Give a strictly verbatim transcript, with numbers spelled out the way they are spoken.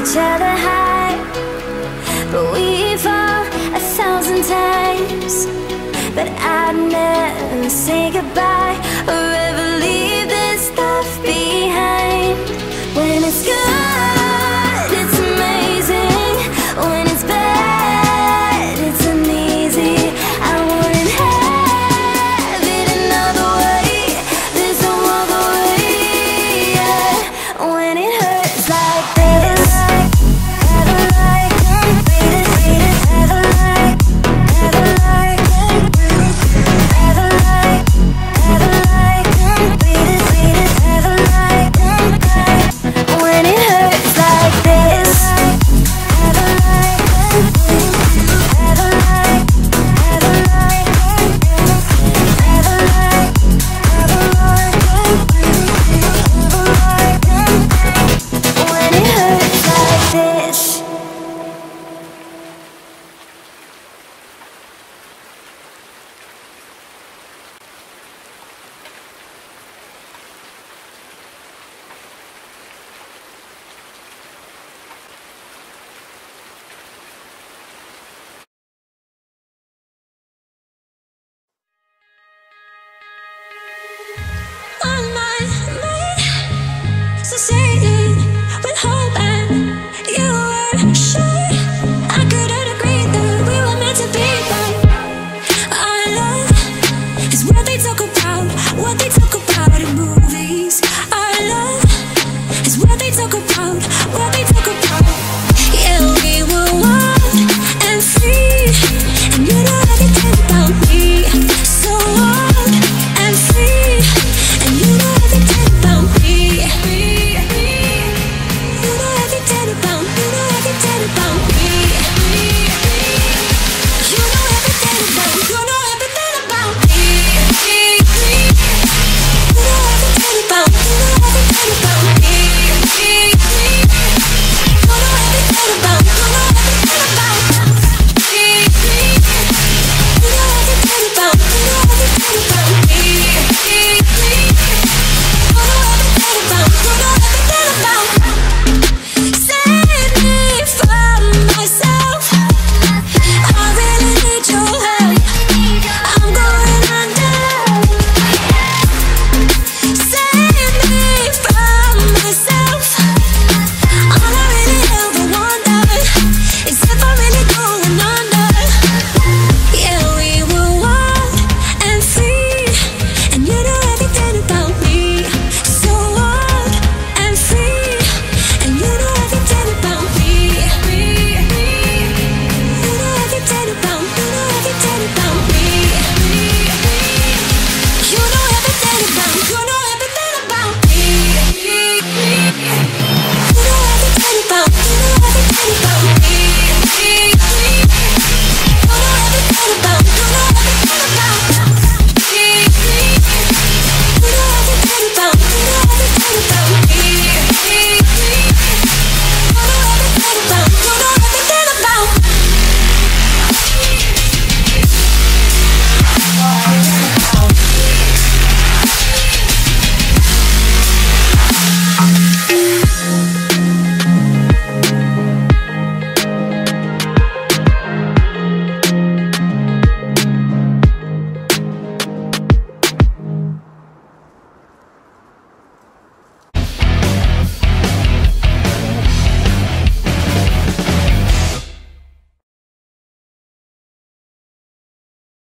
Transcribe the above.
each other high, but we fall a thousand times. But I'd never say goodbye or ever leave this stuff behind. When it's good, it's amazing. When it's bad, it's uneasy. I wouldn't have it another way. There's no other way, yeah. When it hurts like this, never like, never like, never like, never like, never like, never like, never like, when it hurts like this, never like, never like, never like, never like, never like, when it hurts like this. On my mind, succeeding with hope, and you were sure I couldn't agree that we were meant to be. But our love is what they talk about, what they talk about in movies. Our love is what they talk about,